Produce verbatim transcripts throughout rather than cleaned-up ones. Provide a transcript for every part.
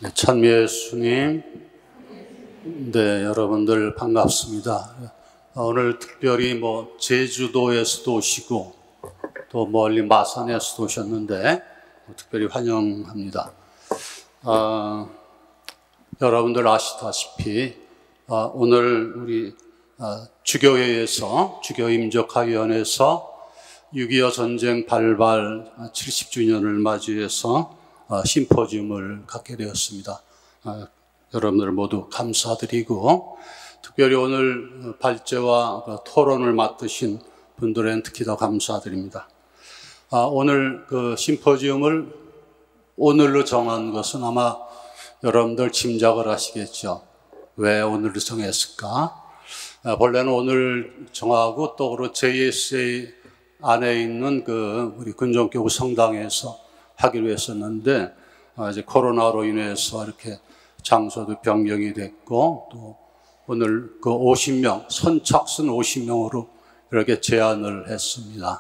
찬미 예수님, 네, 여러분들 반갑습니다. 오늘 특별히 뭐 제주도에서도 오시고 또 멀리 마산에서도 오셨는데 특별히 환영합니다. 어, 여러분들 아시다시피 어, 오늘 우리 어, 주교회에서 주교임적화위원회에서 육이오 전쟁 발발 칠십 주년을 맞이해서 어, 심포지움을 갖게 되었습니다. 어, 여러분들 모두 감사드리고 특별히 오늘 발제와 그 토론을 맡으신 분들은 특히 더 감사드립니다. 아, 오늘 그 심포지움을 오늘로 정한 것은 아마 여러분들 짐작을 하시겠죠. 왜 오늘로 정했을까? 아, 본래는 오늘 정하고 또 그리고 제이에스에이 안에 있는 그 우리 근정교구 성당에서 하기로 했었는데 아, 이제 코로나로 인해서 이렇게 장소도 변경이 됐고 또 오늘 그 오십 명 선착순 오십 명으로 이렇게 제안을 했습니다.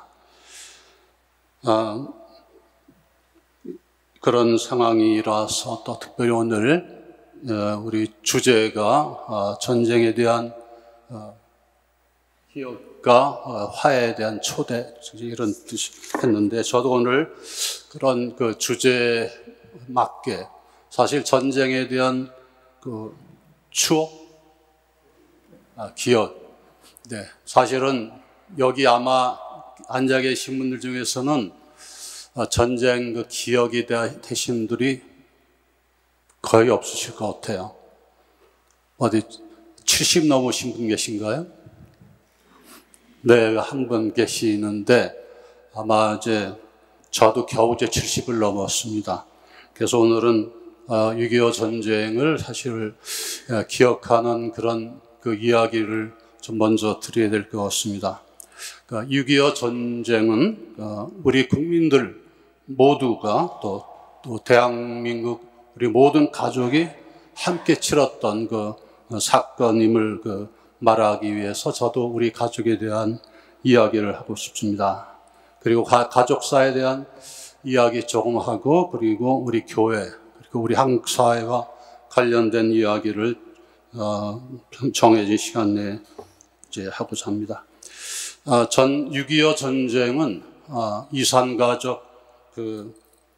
아, 그런 상황이라서 또 특별히 오늘 어, 우리 주제가 어, 전쟁에 대한 어, 기억과 어, 화해에 대한 초대 이런 뜻이 했는데 저도 오늘 그런 그 주제에 맞게 사실 전쟁에 대한 그 추억, 아, 기억, 네 사실은 여기 아마 앉아 계신 분들 중에서는 어, 전쟁 그 기억이 되신 분들이 거의 없으실 것 같아요. 어디 칠십 넘으신 분 계신가요? 네, 한 분 계시는데 아마 이제 저도 겨우 이제 칠십을 넘었습니다. 그래서 오늘은 육이오 전쟁을 사실 기억하는 그런 그 이야기를 좀 먼저 드려야 될 것 같습니다. 그러니까 육이오 전쟁은 우리 국민들 모두가 또, 또 대한민국 우리 모든 가족이 함께 치렀던 그 사건임을 그 말하기 위해서 저도 우리 가족에 대한 이야기를 하고 싶습니다. 그리고 가, 가족사에 대한 이야기 조금 하고 그리고 우리 교회 그리고 우리 한국 사회와 관련된 이야기를 어, 정해진 시간 내에 이제 하고자 합니다. 어, 전 육이오 전쟁은 어, 이산가족 그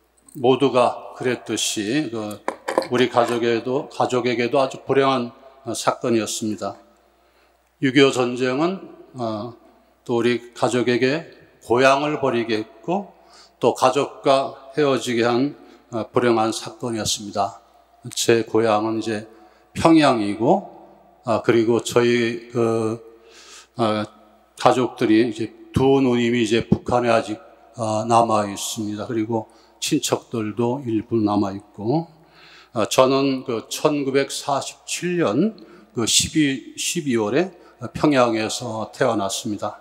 모두가 그랬듯이 그 우리 가족에도 가족에게도 아주 불행한 어, 사건이었습니다. 육이오 전쟁은 어, 또 우리 가족에게 고향을 버리게 했고 또 가족과 헤어지게 한 어, 불행한 사건이었습니다. 제 고향은 이제 평양이고 어, 그리고 저희 그 어, 가족들이 이제 두 누님이 이제 북한에 아직 어, 남아 있습니다. 그리고 친척들도 일부 남아 있고 어, 저는 그 천구백사십칠 년 그 십이월에 평양에서 태어났습니다.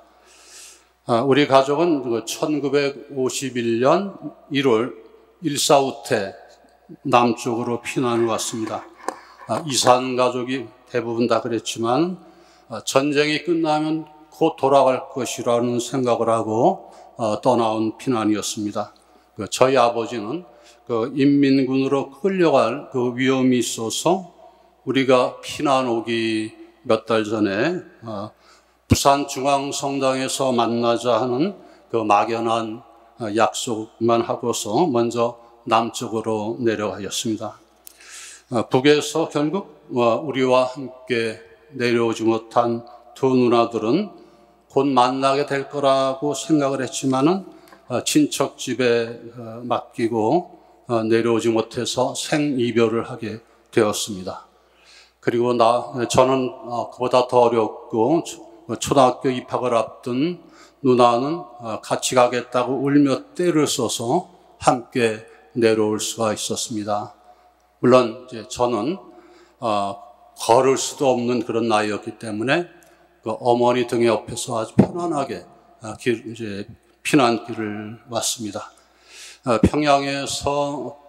우리 가족은 천구백오십일 년 일월 일사후 때 남쪽으로 피난을 왔습니다. 이산 가족이 대부분 다 그랬지만 전쟁이 끝나면 곧 돌아갈 것이라는 생각을 하고 떠나온 피난이었습니다. 저희 아버지는 그 인민군으로 끌려갈 그 위험이 있어서 우리가 피난 오기 몇 달 전에 어, 부산 중앙성당에서 만나자 하는 그 막연한 어, 약속만 하고서 먼저 남쪽으로 내려가셨습니다. 어, 북에서 결국 어, 우리와 함께 내려오지 못한 두 누나들은 곧 만나게 될 거라고 생각을 했지만은 어, 친척 집에 어, 맡기고 어, 내려오지 못해서 생이별을 하게 되었습니다. 그리고 나, 저는 그보다 더 어렵고 초등학교 입학을 앞둔 누나는 같이 가겠다고 울며 떼를 써서 함께 내려올 수가 있었습니다. 물론 이제 저는 어, 걸을 수도 없는 그런 나이였기 때문에 그 어머니 등 옆에서 아주 편안하게 길, 이제 피난길을 왔습니다. 어, 평양에서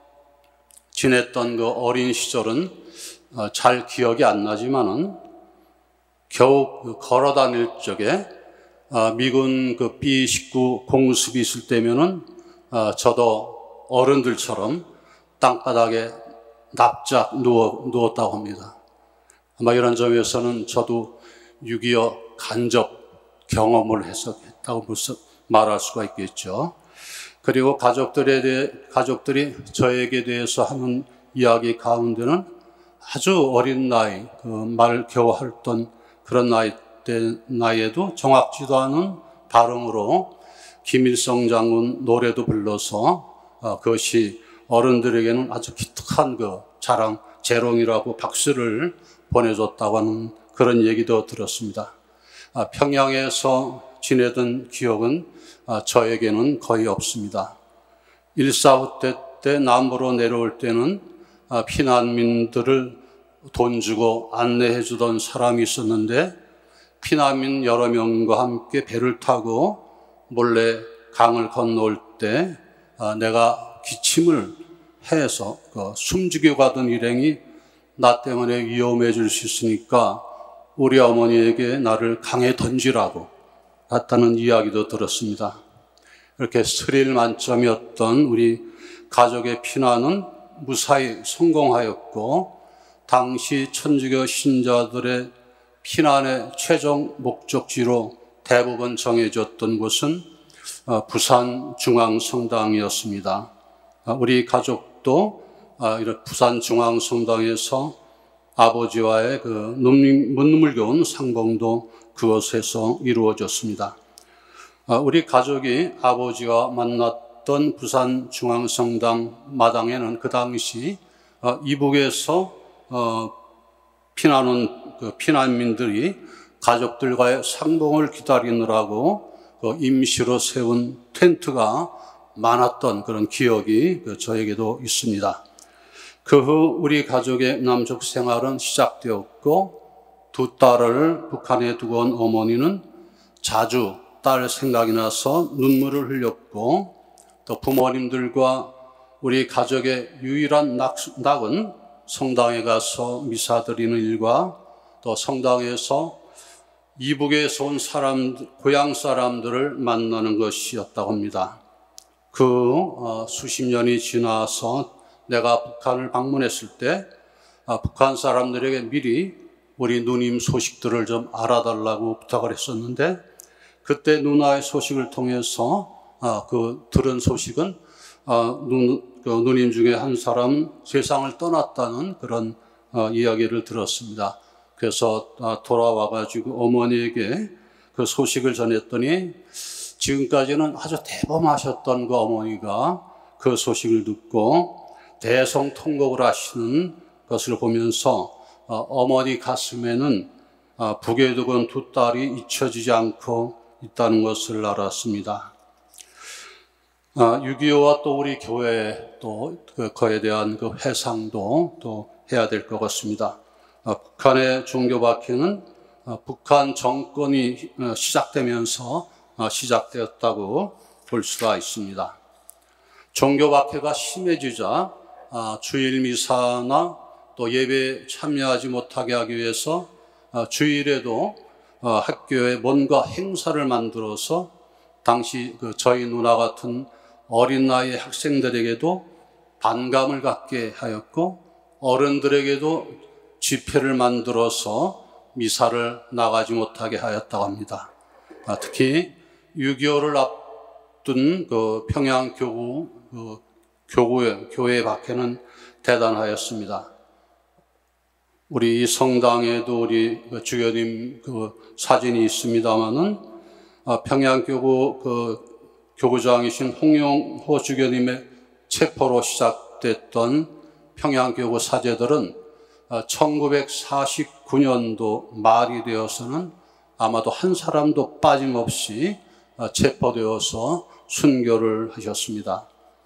지냈던 그 어린 시절은 어, 잘 기억이 안 나지만은 겨우 그 걸어 다닐 적에 어, 미군 그 비 십구 공습이 있을 때면은 어, 저도 어른들처럼 땅바닥에 납작 누워, 누웠다고 합니다. 아마 이런 점에서는 저도 육이오 간접 경험을 했었다고 말할 수가 있겠죠. 그리고 가족들에 대해, 가족들이 저에게 대해서 하는 이야기 가운데는 아주 어린 나이, 그 말 겨우 핥던 그런 나이 때, 나이에도 정확지도 않은 발음으로 김일성 장군 노래도 불러서 어, 그것이 어른들에게는 아주 기특한 그 자랑, 재롱이라고 박수를 보내줬다고 하는 그런 얘기도 들었습니다. 아, 평양에서 지내던 기억은 아, 저에게는 거의 없습니다. 일사후퇴 때 남부로 내려올 때는 아, 피난민들을 돈 주고 안내해 주던 사람이 있었는데 피난민 여러 명과 함께 배를 타고 몰래 강을 건너올 때 아, 내가 기침을 해서 그 숨죽여 가던 일행이 나 때문에 위험해질 수 있으니까 우리 어머니에게 나를 강에 던지라고 했다는 이야기도 들었습니다. 이렇게 스릴 만점이었던 우리 가족의 피난은 무사히 성공하였고 당시 천주교 신자들의 피난의 최종 목적지로 대부분 정해졌던 곳은 부산 중앙성당이었습니다. 우리 가족도 이런 부산 중앙성당에서 아버지와의 그 눈물겨운 상봉도 그곳에서 이루어졌습니다. 우리 가족이 아버지와 만났던 부산 중앙성당 마당에는 그 당시 이북에서 피난온 그 피난민들이 가족들과의 상봉을 기다리느라고 임시로 세운 텐트가 많았던 그런 기억이 저에게도 있습니다. 그 후 우리 가족의 남쪽 생활은 시작되었고 두 딸을 북한에 두고 온 어머니는 자주 딸 생각이 나서 눈물을 흘렸고 또 부모님들과 우리 가족의 유일한 낙은 성당에 가서 미사 드리는 일과 또 성당에서 이북에서 온 사람, 고향 사람들을 만나는 것이었다고 합니다. 그 수십 년이 지나서 내가 북한을 방문했을 때 북한 사람들에게 미리 우리 누님 소식들을 좀 알아달라고 부탁을 했었는데 그때 누나의 소식을 통해서 그 들은 소식은 누, 그 누님 중에 한 사람은 세상을 떠났다는 그런 이야기를 들었습니다. 그래서 돌아와가지고 어머니에게 그 소식을 전했더니 지금까지는 아주 대범하셨던 그 어머니가 그 소식을 듣고 대성통곡을 하시는 것을 보면서 어머니 가슴에는 북에 두고 온 두 딸이 잊혀지지 않고 있다는 것을 알았습니다. 육이오와 또 우리 교회 또 그거에 대한 그 회상도 또 해야 될 것 같습니다. 북한의 종교박해는 북한 정권이 시작되면서 시작되었다고 볼 수가 있습니다. 종교박해가 심해지자 주일 미사나 또 예배에 참여하지 못하게 하기 위해서 주일에도 학교에 뭔가 행사를 만들어서 당시 그 저희 누나 같은 어린 나이의 학생들에게도 반감을 갖게 하였고 어른들에게도 집회를 만들어서 미사를 나가지 못하게 하였다고 합니다. 특히 육이오를 앞둔 그 평양교구 그 교구의 교회 박해는 대단하였습니다. 우리 성당에도 우리 주교님 그 사진이 있습니다만은 평양교구 그 교구장이신 홍영호 주교님의 체포로 시작됐던 평양교구 사제들은 천구백사십구 년도 말이 되어서는 아마도 한 사람도 빠짐없이 체포되어서 순교를 하셨습니다.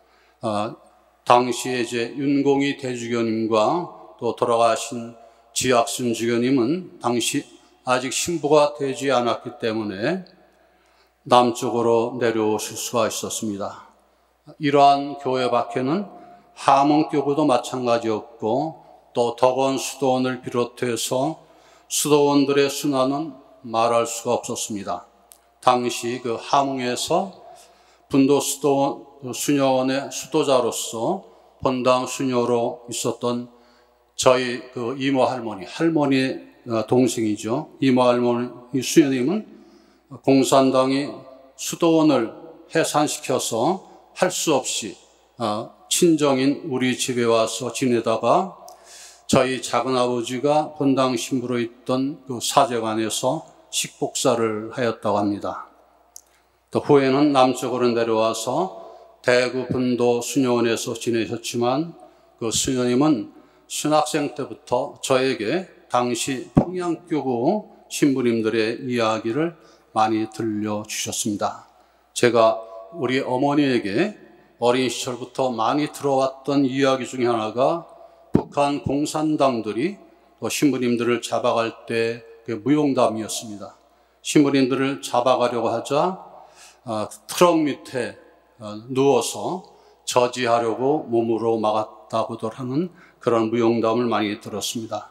당시에 이제 윤공희 대주교님과 또 돌아가신 지학순 주교님은 당시 아직 신부가 되지 않았기 때문에 남쪽으로 내려오실 수가 있었습니다. 이러한 교회 박해는 함흥교구도 마찬가지였고 또 덕원 수도원을 비롯해서 수도원들의 순환은 말할 수가 없었습니다. 당시 그 함흥에서 분도 수도원 수녀원의 수도자로서 본당 수녀로 있었던 저희 그 이모 할머니, 할머니의 동생이죠. 이모 할머니 수녀님은 공산당이 수도원을 해산시켜서 할 수 없이 친정인 우리 집에 와서 지내다가 저희 작은아버지가 본당 신부로 있던 그 사제관에서 식복사를 하였다고 합니다. 또 후에는 남쪽으로 내려와서 대구 분도 수녀원에서 지내셨지만 그 수녀님은 신학생 때부터 저에게 당시 평양교구 신부님들의 이야기를 많이 들려주셨습니다. 제가 우리 어머니에게 어린 시절부터 많이 들어왔던 이야기 중에 하나가 북한 공산당들이 신부님들을 잡아갈 때 무용담이었습니다. 신부님들을 잡아가려고 하자 트럭 밑에 누워서 저지하려고 몸으로 막았다고도 하는 그런 무용담을 많이 들었습니다.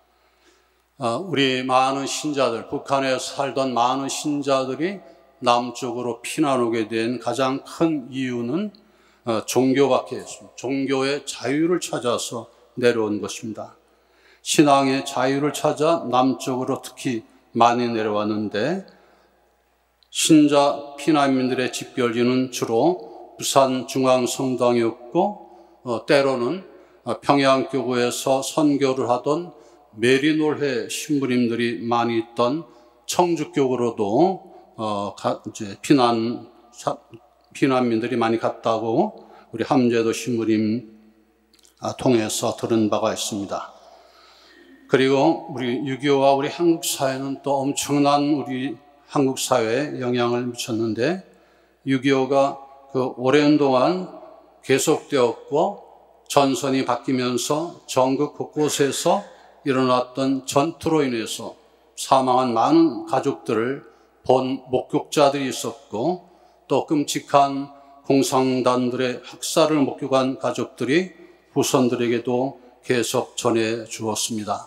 우리 많은 신자들, 북한에 살던 많은 신자들이 남쪽으로 피난 오게 된 가장 큰 이유는 종교밖에 없습니다. 종교의 자유를 찾아서 내려온 것입니다. 신앙의 자유를 찾아 남쪽으로 특히 많이 내려왔는데 신자 피난민들의 집결지는 주로 부산 중앙성당이었고 어, 때로는 평양교구에서 선교를 하던 메리놀회 신부님들이 많이 있던 청주교구로도 어, 가, 이제 피난 사, 피난민들이 많이 갔다고 우리 함재도 신부님 통해서 들은 바가 있습니다. 그리고 우리 유교와 우리 한국 사회는 또 엄청난 우리 한국 사회에 영향을 미쳤는데 유교가 그 오랜 동안 계속되었고 전선이 바뀌면서 전국 곳곳에서 일어났던 전투로 인해서 사망한 많은 가족들을 본 목격자들이 있었고 또 끔찍한 공산당들의 학살을 목격한 가족들이 후손들에게도 계속 전해 주었습니다.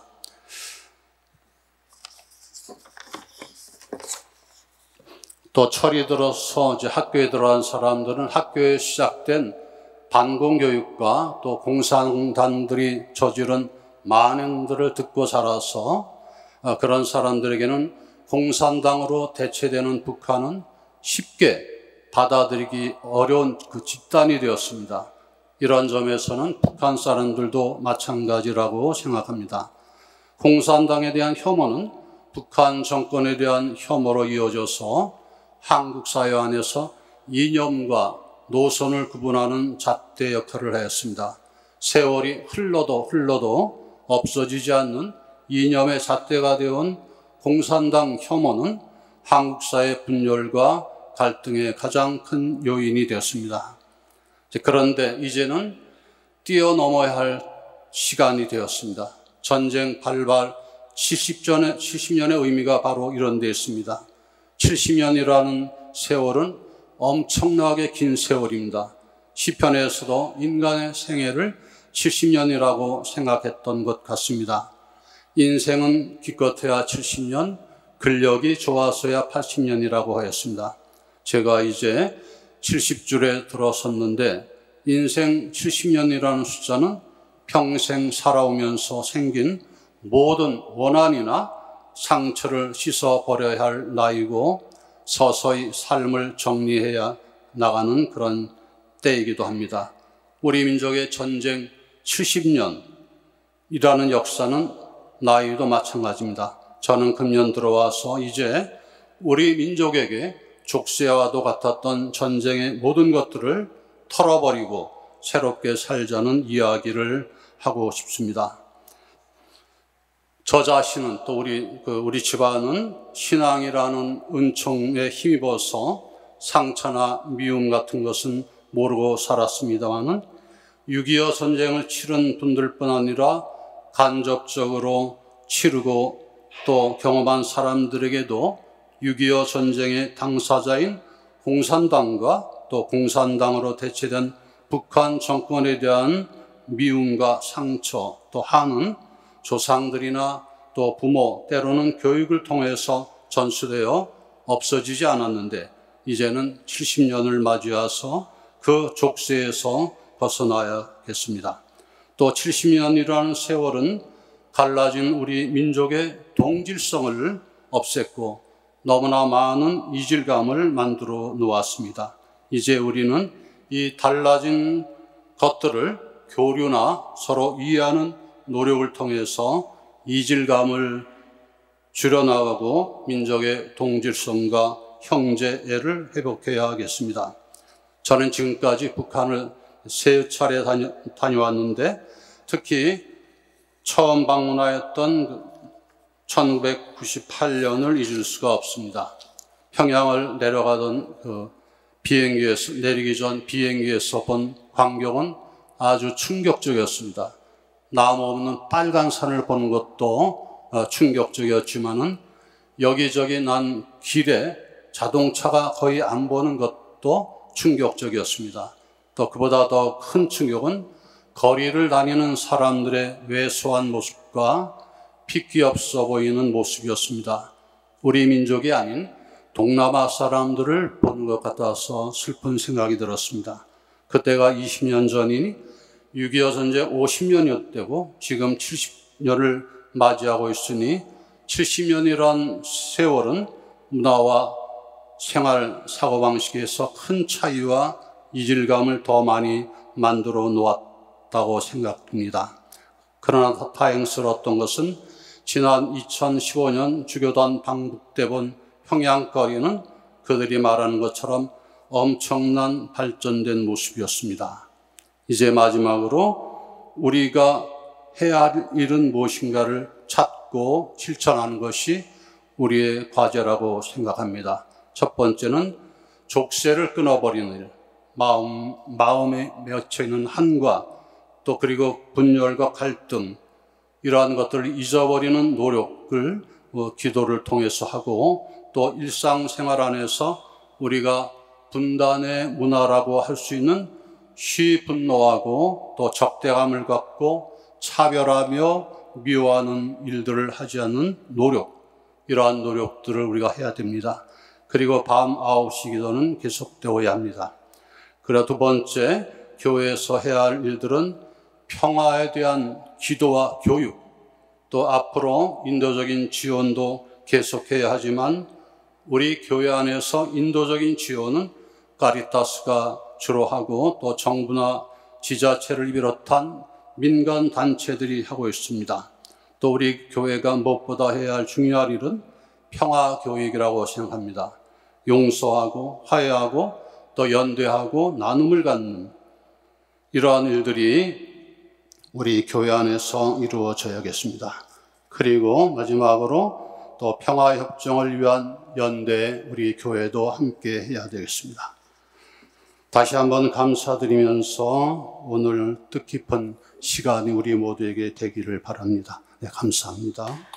또 철이 들어서 이제 학교에 들어간 사람들은 학교에 시작된 반공교육과 또 공산당들이 저지른 만행들을 듣고 자라서 그런 사람들에게는 공산당으로 대체되는 북한은 쉽게 받아들이기 어려운 그 집단이 되었습니다. 이런 점에서는 북한 사람들도 마찬가지라고 생각합니다. 공산당에 대한 혐오는 북한 정권에 대한 혐오로 이어져서 한국 사회 안에서 이념과 노선을 구분하는 잣대 역할을 하였습니다. 세월이 흘러도 흘러도 없어지지 않는 이념의 잣대가 되어온 공산당 혐오는 한국 사회 분열과 갈등의 가장 큰 요인이 되었습니다. 그런데 이제는 뛰어넘어야 할 시간이 되었습니다. 전쟁 발발 칠십 년의 의미가 바로 이런 데 있습니다. 칠십 년이라는 세월은 엄청나게 긴 세월입니다. 시편에서도 인간의 생애를 칠십 년이라고 생각했던 것 같습니다. 인생은 기껏해야 칠십 년, 근력이 좋아서야 팔십 년이라고 하였습니다. 제가 이제 칠십 줄에 들어섰는데 인생 칠십 년이라는 숫자는 평생 살아오면서 생긴 모든 원한이나 상처를 씻어버려야 할 나이고 서서히 삶을 정리해야 나가는 그런 때이기도 합니다. 우리 민족의 전쟁 칠십 년이라는 역사는 나이도 마찬가지입니다. 저는 금년 들어와서 이제 우리 민족에게 족쇄와도 같았던 전쟁의 모든 것들을 털어버리고 새롭게 살자는 이야기를 하고 싶습니다. 저 자신은 또 우리, 그 우리 집안은 신앙이라는 은총에 힘입어서 상처나 미움 같은 것은 모르고 살았습니다만은 육이오 전쟁을 치른 분들뿐 아니라 간접적으로 치르고 또 경험한 사람들에게도 육이오 전쟁의 당사자인 공산당과 또 공산당으로 대체된 북한 정권에 대한 미움과 상처 또 한은 조상들이나 또 부모 때로는 교육을 통해서 전수되어 없어지지 않았는데 이제는 칠십 년을 맞이해서 그 족쇄에서 벗어나야겠습니다. 또 칠십 년이라는 세월은 갈라진 우리 민족의 동질성을 없앴고 너무나 많은 이질감을 만들어 놓았습니다. 이제 우리는 이 달라진 것들을 교류나 서로 이해하는 노력을 통해서 이질감을 줄여나가고 민족의 동질성과 형제애를 회복해야 하겠습니다. 저는 지금까지 북한을 세 차례 다녀, 다녀왔는데 특히 처음 방문하였던 천구백구십팔 년을 잊을 수가 없습니다. 평양을 내려가던 그 비행기에서, 내리기 전 비행기에서 본 광경은 아주 충격적이었습니다. 나무 없는 빨간 산을 보는 것도 충격적이었지만은 여기저기 난 길에 자동차가 거의 안 보는 것도 충격적이었습니다. 또 그보다 더 큰 충격은 거리를 다니는 사람들의 왜소한 모습과 핏기 없어 보이는 모습이었습니다. 우리 민족이 아닌 동남아 사람들을 보는 것 같아서 슬픈 생각이 들었습니다. 그때가 이십 년 전이니 육이오 전쟁 오십 년이었대고 지금 칠십 년을 맞이하고 있으니 칠십 년이란 세월은 문화와 생활 사고방식에서 큰 차이와 이질감을 더 많이 만들어 놓았다고 생각됩니다. 그러나 다행스러웠던 것은 지난 이천십오 년 주교단 방북 때 본 평양거리는 그들이 말하는 것처럼 엄청난 발전된 모습이었습니다. 이제 마지막으로 우리가 해야 할 일은 무엇인가를 찾고 실천하는 것이 우리의 과제라고 생각합니다. 첫 번째는 족쇄를 끊어버리는 일, 마음, 마음에 맺혀있는 한과 또 그리고 분열과 갈등 이러한 것들을 잊어버리는 노력을 어, 기도를 통해서 하고 또 일상생활 안에서 우리가 분단의 문화라고 할 수 있는 쉬 분노하고 또 적대감을 갖고 차별하며 미워하는 일들을 하지 않는 노력, 이러한 노력들을 우리가 해야 됩니다. 그리고 밤 아홉 시 기도는 계속되어야 합니다. 그리고 두 번째, 교회에서 해야 할 일들은 평화에 대한 기도와 교육, 또 앞으로 인도적인 지원도 계속해야 하지만 우리 교회 안에서 인도적인 지원은 카리타스가 주로 하고 또 정부나 지자체를 비롯한 민간 단체들이 하고 있습니다. 또 우리 교회가 무엇보다 해야 할 중요한 일은 평화 교육이라고 생각합니다. 용서하고 화해하고 또 연대하고 나눔을 갖는 이러한 일들이 우리 교회 안에서 이루어져야겠습니다. 그리고 마지막으로 또 평화협정을 위한 연대에 우리 교회도 함께 해야 되겠습니다. 다시 한번 감사드리면서 오늘 뜻깊은 시간이 우리 모두에게 되기를 바랍니다. 네, 감사합니다.